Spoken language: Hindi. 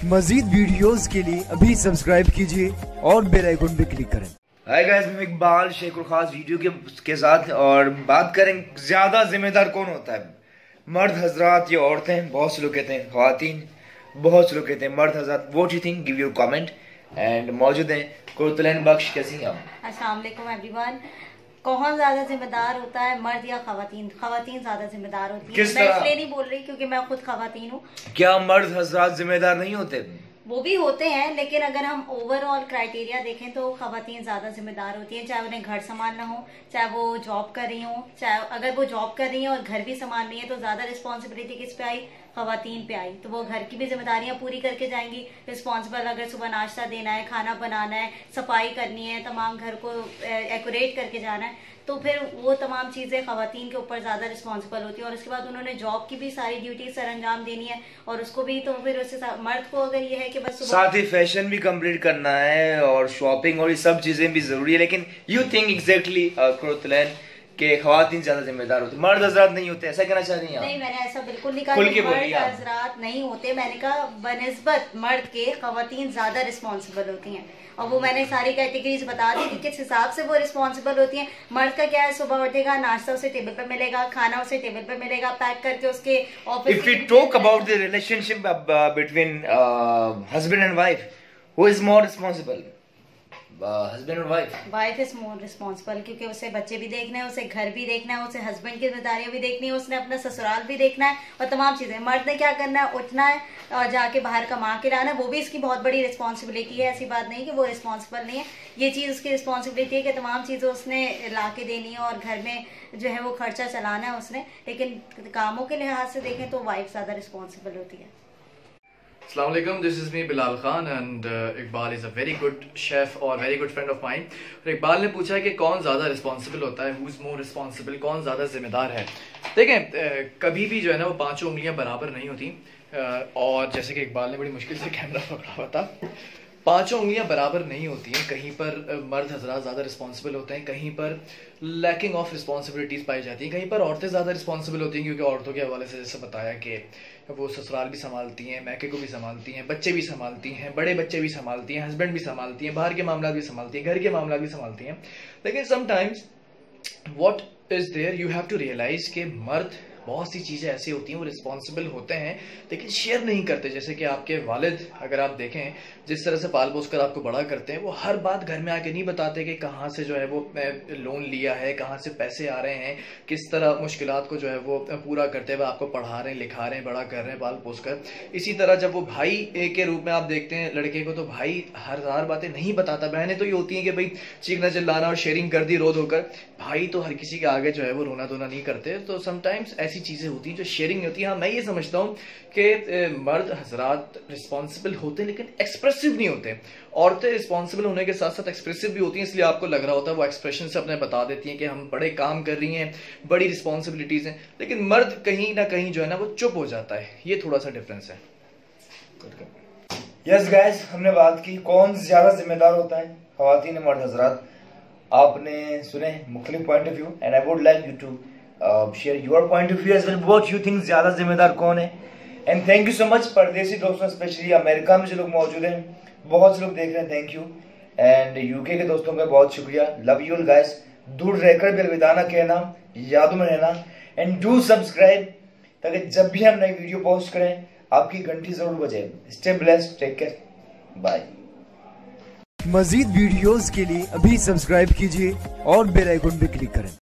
मजीद वीडियोस के लिए अभी सब्सक्राइब कीजिए और बेल आइकन पे क्लिक करें। हाय गाइस, मैं इकबाल शेख और खास वीडियो के साथ और बात करें ज्यादा जिम्मेदार कौन होता है, मर्द हजरात या औरतें। बहुत से लोग कहते हैं ख्वातीन, बहुत से लोग कहते हैं मर्द हजरात। What you think, give your comment. And मौजूद हैं कुर्तुलैन बख्श। कैसी हैं आप? अस्सलाम वालेकुम एवरीवन। कौन ज्यादा जिम्मेदार होता है, मर्द या खवातीन? खवातीन ज्यादा जिम्मेदार होती है। किस मैं तरह? इसलिए नहीं बोल रही क्योंकि मैं खुद खवातीन हूँ। क्या मर्द हजरात जिम्मेदार नहीं होते? वो भी होते हैं, लेकिन अगर हम ओवरऑल क्राइटेरिया देखें तो खवातीन ज्यादा जिम्मेदार होती हैं। चाहे उन्हें घर संभालना हो, चाहे वो जॉब कर रही हो, चाहे अगर वो जॉब कर रही है और घर भी संभाल रही है तो ज्यादा रिस्पॉन्सिबिलिटी किस पे आई? खवातीन पे आई। तो वो घर की भी जिम्मेदारियां पूरी करके जाएंगी। रिस्पॉन्सिबल, अगर सुबह नाश्ता देना है, खाना बनाना है, सफाई करनी है, तमाम घर को एक्यूरेट करके जाना है, तो फिर वो तमाम चीजें खवातीन के ऊपर ज्यादा रिस्पॉन्सिबल होती है। और उसके बाद उन्होंने जॉब की भी सारी ड्यूटी सर अंजाम देनी है और उसको भी, तो फिर उससे मर्द को अगर ये है कि बस साथ ही फैशन भी कंप्लीट करना है और शॉपिंग और ये सब चीजें भी जरूरी है। लेकिन यू थिंक एग्जैक्टली कुर्तुलैन के खवातीन ज्यादा जिम्मेदार होते, मर्द हजरात नहीं होते, ऐसा कहना चाह रही हैं? नहीं, मैंने ऐसा बिल्कुल नहीं कहा खुल कि के मर्द बोलिए आप। हजरात नहीं होते। मैंने कहा बनिस्बत मर्द के खवातीन ज्यादा रिस्पॉन्सिबल होती हैं। और वो मैंने सारी कैटेगरीज बता दी कि किस हिसाब से वो रिस्पॉन्सिबल होती हैं। मर्द का क्या है, सुबह उठेगा, नाश्ता उसे टेबल पे मिलेगा, खाना उसे टेबल पे मिलेगा, पैक करके उसके office. If we talk about the relationship between husband and wife, who is more responsible? Husband or wife? Wife is more responsible, क्योंकि उसे बच्चे भी देखने हैं, उसे घर भी देखना है, उसे हस्बैंड की जिम्मेदारियां भी देखनी है, उसने अपना ससुराल भी देखना है और तमाम चीजें। मर्द ने क्या करना है, उठना है और जाके बाहर कमा के लाना है। वो भी इसकी बहुत बड़ी रिस्पॉन्सिबिलिटी है। ऐसी बात नहीं कि वो रिस्पॉन्सिबल नहीं है, ये चीज उसकी रिस्पॉन्सिबिलिटी है कि तमाम चीजें उसने ला के देनी है और घर में जो है वो खर्चा चलाना है उसने। लेकिन कामों के लिहाज से देखें तो वाइफ ज्यादा रिस्पॉन्सिबल होती है। Assalamu alaikum, this is me Bilal Khan and Iqbal is a very good chef और very good friend of mine। और इकबाल ने पूछा है कि कौन ज़्यादा रिस्पॉन्सिबल होता है, who is more responsible, कौन ज़्यादा जिम्मेदार है। देखें, कभी भी जो है ना वो पांचों उंगलियां बराबर नहीं होती। और जैसे कि इकबाल ने बड़ी मुश्किल से कैमरा पकड़ा हुआ था, पांचों उंगलियां बराबर नहीं होती हैं। कहीं पर मर्द हजरात ज़्यादा रिस्पॉन्सिबल होते हैं, कहीं पर लैकिंग ऑफ रिस्पॉन्सिबिलिटीज़ पाई जाती हैं, कहीं पर औरतें ज़्यादा रिस्पॉन्सिबल होती हैं, क्योंकि औरतों के हवाले से जैसे बताया कि वो ससुराल भी संभालती हैं, मैके को भी संभालती हैं, बच्चे भी संभालती हैं, बड़े बच्चे भी संभालती हैं, हस्बैंड भी संभालती हैं, बाहर के मामला भी संभालती हैं, घर के मामला भी संभालती हैं। लेकिन sometimes what is there, you have to realise कि मर्द बहुत सी चीज़ें ऐसी होती हैं वो रिस्पॉन्सिबल होते हैं लेकिन शेयर नहीं करते। जैसे कि आपके वालिद, अगर आप देखें जिस तरह से पाल पोस कर आपको बड़ा करते हैं, वो हर बात घर में आके नहीं बताते कि कहाँ से जो है वो लोन लिया है, कहाँ से पैसे आ रहे हैं, किस तरह मुश्किलात को जो है वो पूरा करते हुए आपको पढ़ा रहे हैं, लिखा रहे हैं, बड़ा कर रहे हैं पाल पोस कर। इसी तरह जब वो भाई के रूप में आप देखते हैं लड़के को, तो भाई हर बातें नहीं बताता। बहनें तो ये होती हैं कि भाई चीखना चिल्लाना और शेयरिंग कर दी रो धोकर। भाई तो हर किसी के आगे जो है वो रोना धोना नहीं करते। तो समटाइम्स ऐसी चीज़ें होती हैं जो शेयरिंग होती है। हाँ, मैं ये समझता हूँ कि मर्द हजरात रिस्पॉन्सिबल होते हैं लेकिन एक्सप्रेसिव नहीं होते। औरतें रिस्पॉन्सिबल होने के साथ साथ एक्सप्रेसिव भी होती हैं, इसलिए आपको लग रहा होता है वो एक्सप्रेशन से अपने बता देती हैं कि हम बड़े काम कर रही हैं, बड़ी रिस्पॉन्सिबिलिटीज़ हैं। लेकिन मर्द कहीं ना कहीं जो है ना वो चुप हो जाता है। ये थोड़ा सा डिफरेंस है। यस गाइस, हमने बात की कौन ज्यादा जिम्मेदार होता है, ख्वातीन या मर्द हजरात। आपने सुने मुख्तलिफ point of view and I would like you to share your point of view as well. What you think ज्यादा जिम्मेदार कौन है? And thank you so much परदेसी दोस्तों, स्पेशली अमेरिका में जो लोग मौजूद हैं, बहुत से लोग देख रहे हैं, थैंक यू। एंड यूके के दोस्तों का बहुत शुक्रिया, लव यू ऑल गाइस। दूर रहकर भी अलविदा ना कहना, यादों में रहना। एंड डू सब्सक्राइब ताकि जब भी हम नई वीडियो पोस्ट करें आपकी घंटी जरूर बजे। Stay blessed, take care, bye. मजीद वीडियोस के लिए अभी सब्सक्राइब कीजिए और बेल आइकन पे क्लिक करें।